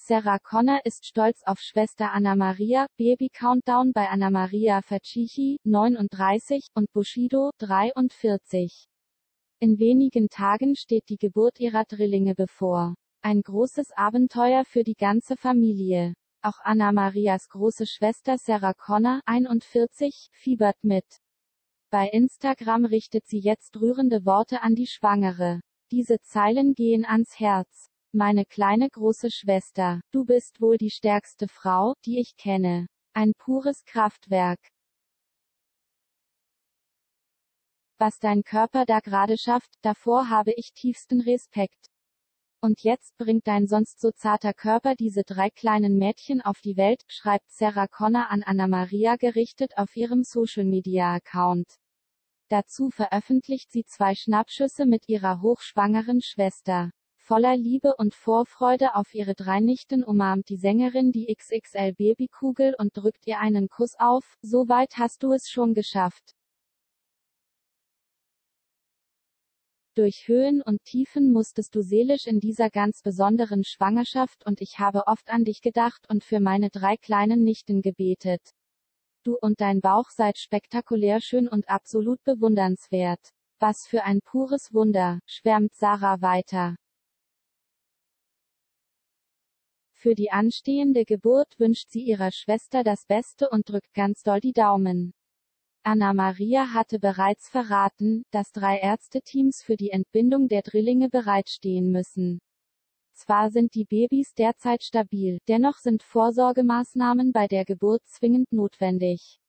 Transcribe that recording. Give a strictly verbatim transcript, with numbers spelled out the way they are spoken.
Sarah Connor ist stolz auf Schwester Anna Maria, Baby-Countdown bei Anna Maria Fachichi, neununddreißig, und Bushido, dreiundvierzig. In wenigen Tagen steht die Geburt ihrer Drillinge bevor. Ein großes Abenteuer für die ganze Familie. Auch Anna Marias große Schwester Sarah Connor, einundvierzig, fiebert mit. Bei Instagram richtet sie jetzt rührende Worte an die Schwangere. Diese Zeilen gehen ans Herz. Meine kleine große Schwester, du bist wohl die stärkste Frau, die ich kenne. Ein pures Kraftwerk. Was dein Körper da gerade schafft, davor habe ich tiefsten Respekt. Und jetzt bringt dein sonst so zarter Körper diese drei kleinen Mädchen auf die Welt, schreibt Sarah Connor an Anna Maria gerichtet auf ihrem Social-Media-Account. Dazu veröffentlicht sie zwei Schnappschüsse mit ihrer hochschwangeren Schwester. Voller Liebe und Vorfreude auf ihre drei Nichten umarmt die Sängerin die X X L-Babykugel und drückt ihr einen Kuss auf. So weit hast du es schon geschafft. Durch Höhen und Tiefen musstest du seelisch in dieser ganz besonderen Schwangerschaft und ich habe oft an dich gedacht und für meine drei kleinen Nichten gebetet. Du und dein Bauch seid spektakulär schön und absolut bewundernswert. Was für ein pures Wunder, schwärmt Sarah weiter. Für die anstehende Geburt wünscht sie ihrer Schwester das Beste und drückt ganz doll die Daumen. Anna Maria hatte bereits verraten, dass drei Ärzteteams für die Entbindung der Drillinge bereitstehen müssen. Zwar sind die Babys derzeit stabil, dennoch sind Vorsorgemaßnahmen bei der Geburt zwingend notwendig.